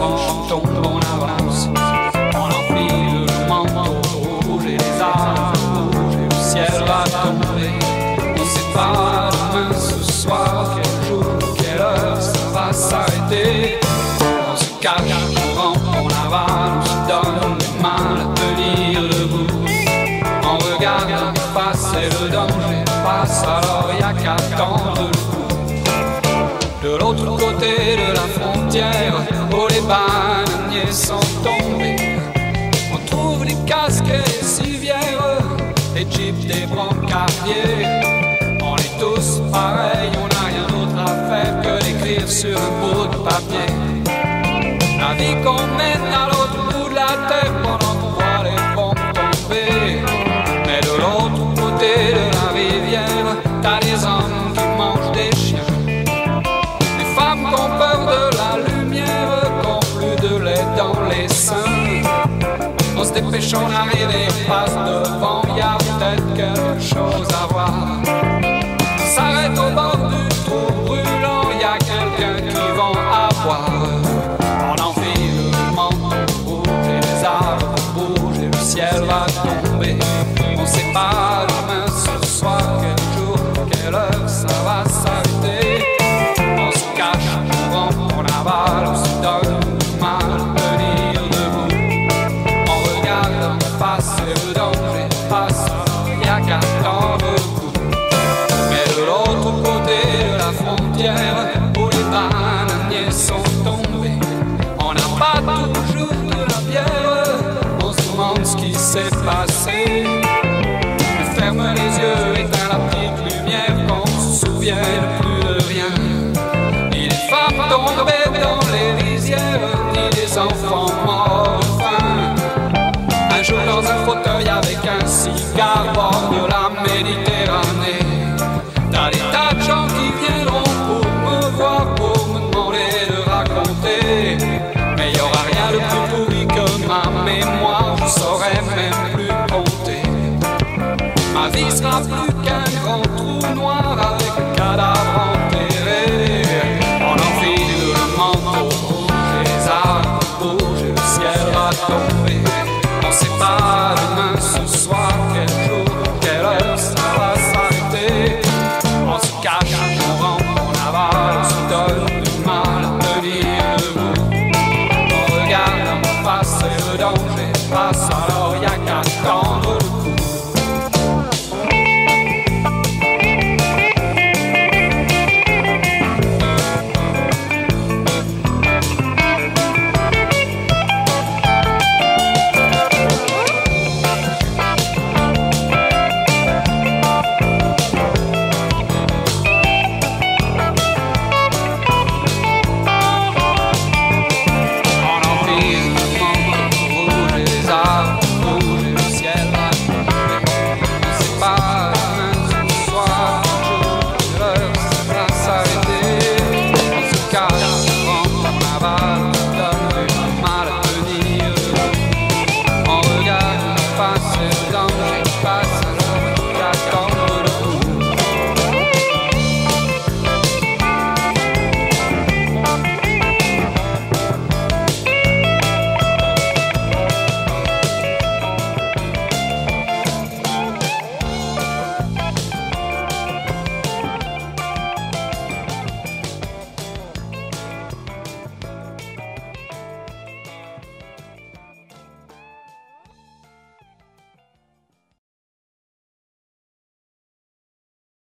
on tombe, on avance. On enfile le manteau rouge et les arbres rouges et le ciel va tomber. On sait pas demain, ce soir, quel jour, quelle heure ça va s'arrêter. On se cache, on rampe, on avale, on se donne les mains à tenir debout. On regarde en face et le danger passe, alors y a qu'à tendre le coup. De l'autre côté de la frontière, où les bananiers sont tombés, on trouve les casques et les civières, les jeeps des brancardiers. On est tous pareils, on n'a rien d'autre à faire que d'écrire sur un bout de papier la vie qu'on mène à l'autre bout de la terre pendant qu'on voit les bombes tomber. Mais de l'autre côté de la rivière, t'as des hommes qui mangent des chiens, des femmes qui ont peur de la lumière, qui ont plus de lait dans les seins. On se dépêche, on arrive et on passe devant, y a peut-être quelque chose à voir. On s'arrête au bord du trou brûlant, y a quelqu'un qui vend à boire. On enfile le manteau rouge et les arbres bougent et le ciel va tomber. On sait pas demain, ce soir, quel jour, quelle heure ça va s'arrêter. On se cache, on rampe, on avale, on se donne du mal à tenir debout. On regarde en face et le danger passe, y a qu'à tendre le coup. Mais de l'autre côté de la frontière, où les bananiers sont tombés, on n'a pas toujours de la bière. On se demande ce qui s'est passé. On ferme les yeux, éteint la petite lumière, qu'on se souvienne plus de rien. Ni des femmes tombées dans les rizières, ni des enfants morts de faim. Un jour dans un fauteuil avec un cigare au bord de la Méditerranée, t'as des tas de gens qui viendront pour me voir, pour me demander de raconter. Mais y aura rien de plus pourri que ma mémoire, je saurais même plus compter. Ma vie sera plus qu'un grand trou noir avec un cadavre enterré. On enfile le manteau rouge et les arbres bougent et le ciel va tomber. On sait pas demain, ce soir,